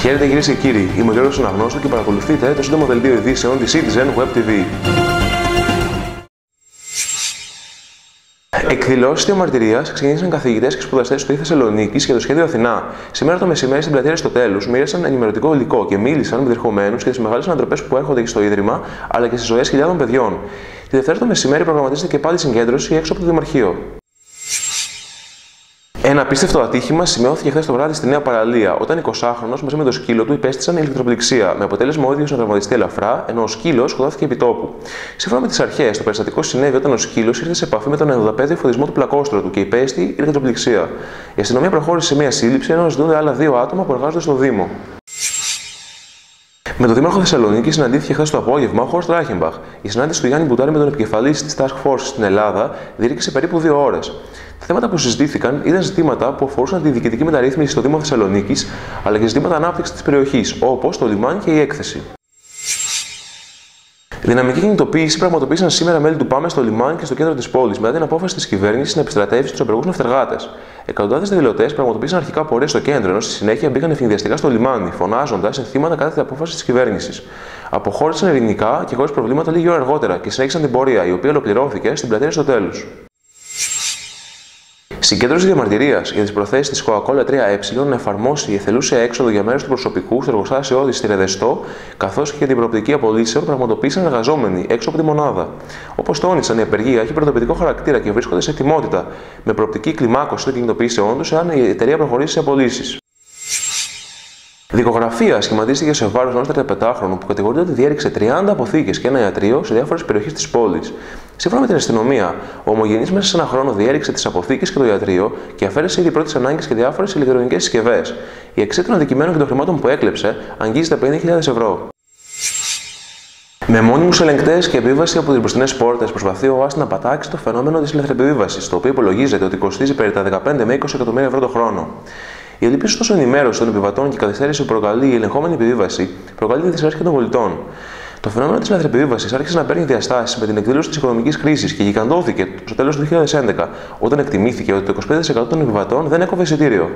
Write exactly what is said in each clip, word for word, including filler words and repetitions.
Χαίρετε κυρίες και κύριοι, είμαι ο Γιώργος Αναγνώστου και παρακολουθείτε το σύντομο δελτίο ειδήσεων της Citizen Web τι βι. Εκδηλώσεις διαμαρτυρίας ξεκίνησαν καθηγητές και σπουδαστές του Θεσσαλονίκης για το σχέδιο Αθηνά. Σήμερα το μεσημέρι στην πλατεία Αριστοτέλους μοίρασαν ενημερωτικό υλικό και μίλησαν με διερχομένους για τις μεγάλες ανατροπές που έρχονται στο Ίδρυμα αλλά και στις ζωές χιλιάδων παιδιών. Τη Δευτέρα το μεσημέρι προγραμματίζεται και πάλι συγκέντρωση έξω από το Δημαρχείο. Ένα απίστευτο ατύχημα σημειώθηκε χθες το βράδυ στη Νέα Παραλία, όταν εικοσάχρονος μαζί με το σκύλο του υπέστησαν ηλεκτροπληξία, με αποτέλεσμα ο ίδιος να τραυματιστεί ελαφρά, ενώ ο σκύλος σκοτώθηκε επί τόπου. Σύμφωνα με τις αρχές, το περιστατικό συνέβη όταν ο σκύλος ήρθε σε επαφή με τον ενδοπέδιο φωτισμό του πλακόστρωτου και υπέστη ηλεκτροπληξία. Η αστυνομία προχώρησε σε μια σύλληψη, ενώ ζητούνται άλλα δύο άτομα που εργάζονται στο Δήμο. Με τον Δήμαρχο Θεσσαλονίκη συναντήθηκε χθες το απόγευμα ο Χόρστ Ράχενμπαχ. Η συνάντηση του Γιάννη Μπουτάρη με τον επικεφαλής της Task Force στην Ελλάδα διήρκησε περίπου δύο ώρες. Τα θέματα που συζητήθηκαν ήταν ζητήματα που αφορούσαν τη διοικητική μεταρρύθμιση στο Δήμο Θεσσαλονίκης, αλλά και ζητήματα ανάπτυξης της περιοχής, όπως το λιμάνι και η έκθεση. Δυναμική κινητοποίηση πραγματοποίησαν σήμερα μέλη του ΠΑΜΕ στο λιμάνι και στο κέντρο της πόλης, μετά την απόφαση της κυβέρνησης να επιστρατεύσει τους απεργούς ναυτεργάτες. Εκατοντάδες διαδηλωτές πραγματοποίησαν αρχικά πορείες στο κέντρο, ενώ στη συνέχεια μπήκαν ευνηδιαστικά στο λιμάνι, φωνάζοντας ενθύματα κατά την απόφαση της κυβέρνησης. Αποχώρησαν ειρηνικά και χωρίς προβλήματα λίγη ώρα αργότερα και συνέχισαν την πορεία, η οποία ολοκληρώθηκε στην πλατεία στο τέλος. Συγκέντρωση διαμαρτυρίας για τις προθέσεις της Coca-Cola τρία ε να εφαρμόσει εθελούσια έξοδο για μέρος του προσωπικού στο εργοστάσιό της στη Ρεδεστό, καθώς και για την προοπτική απολύσεων πραγματοποίησαν εργαζόμενοι έξω από τη μονάδα. Όπως τόνισαν, η απεργία έχει πρωτοπεδικό χαρακτήρα και βρίσκονται σε ετοιμότητα, με προοπτική κλιμάκωση των κινητοποιήσεών τους εάν η εταιρεία προχωρήσει σε απολύσεις. Δικογραφία σχηματίστηκε σε βάρος ενός τριανταπεντάχρονου που κατηγορείται ότι διέρρηξε τριάντα αποθήκες και ένα ιατρείο σε διάφορες περιοχές της πόλης. Σύμφωνα με την αστυνομία, ο ομογενής μέσα σε ένα χρόνο διέρρηξε τις αποθήκες και το ιατρείο και αφαίρεσε ήδη πρώτες ανάγκες και διάφορες ηλεκτρονικές συσκευές. Η εξέταση των αντικειμένων και των χρημάτων που έκλεψε αγγίζει τα πενήντα χιλιάδες ευρώ. Με μόνιμους ελεγκτές και επίβαση από τις μπροστινές πόρτες, προσπαθεί ο ΟΑΣΤ να πατάξει το φαινόμενο της ηλεκτρεπιβίβασης, το οποίο υπολογίζεται ότι κοστίζει περί τα δεκαπέντε με είκοσι εκατομμύρια ευρώ το χρόνο. Η ελλειπής ωστόσο ενημέρωση των επιβατών και η καθυστέρηση που προκαλεί η ελεγχόμενη επιβίβαση προκαλεί τη δυσαρέσκεια των πολιτών. Το φαινόμενο της ηλεκτρεπιβίβασης άρχισε να παίρνει διαστάσεις με την εκδήλωση της οικονομικής κρίσης και γιγαντώθηκε στο τέλος του δύο χιλιάδες έντεκα, όταν εκτιμήθηκε ότι το είκοσι πέντε τοις εκατό των επιβατών δεν έκοβε εισιτήριο.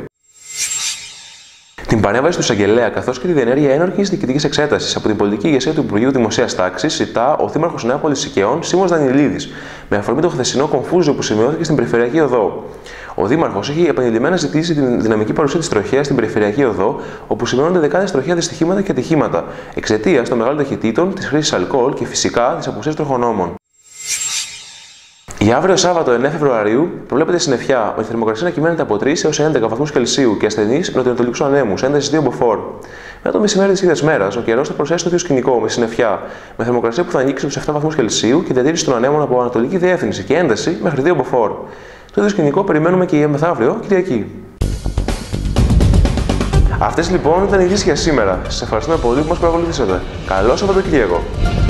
Την παρέμβαση του εισαγγελέα καθώς και τη διενέργεια ένορκης διοικητικής εξέτασης από την πολιτική ηγεσία του Υπουργείου Δημοσίας Τάξης ζητά ο Δήμαρχος Νεάπολης Σικαιών Σίμος Δανιλίδης, με αφορμή το χθεσινό κομφούζιο που σημειώθηκε στην Περιφερειακή Οδό. Ο Δήμαρχος έχει επανειλημμένα ζητήσει την δυναμική παρουσία της τροχέας στην Περιφερειακή Οδό, όπου σημειώνονται δεκάδες τροχαία δυστυχήματα και ατυχήματα, εξαιτίας των μεγάλων ταχυτήτων, της χρήσης αλκοόλ και φυσικά της απουσίας τροχονόμων. Για αύριο Σάββατο εννέα Φεβρουαρίου προβλέπεται συννεφιά, με τη θερμοκρασία να κυμαίνεται από τρεις έως έντεκα βαθμούς Κελσίου και ασθενείς νοτιοανατολικούς ανέμους, έντασης δύο μποφόρ. Μετά το μεσημέρι της ίδιας μέρας, ο καιρός θα προσθέσει το ίδιο σκηνικό με συννεφιά, με θερμοκρασία που θα ανοίξει τους επτά βαθμούς Κελσίου και διατήρηση των ανέμων από ανατολική διεύθυνση και ένταση μέχρι δύο μποφόρ. Το ίδιο σκηνικό περιμένουμε και για μεθαύριο Κυριακή. Αυτές λοιπόν ήταν οι ειδήσεις για σήμερα. Σας ευχαριστούμε πολύ που μας παρακολουθήσατε. Καλό Σαββατοκύριακο!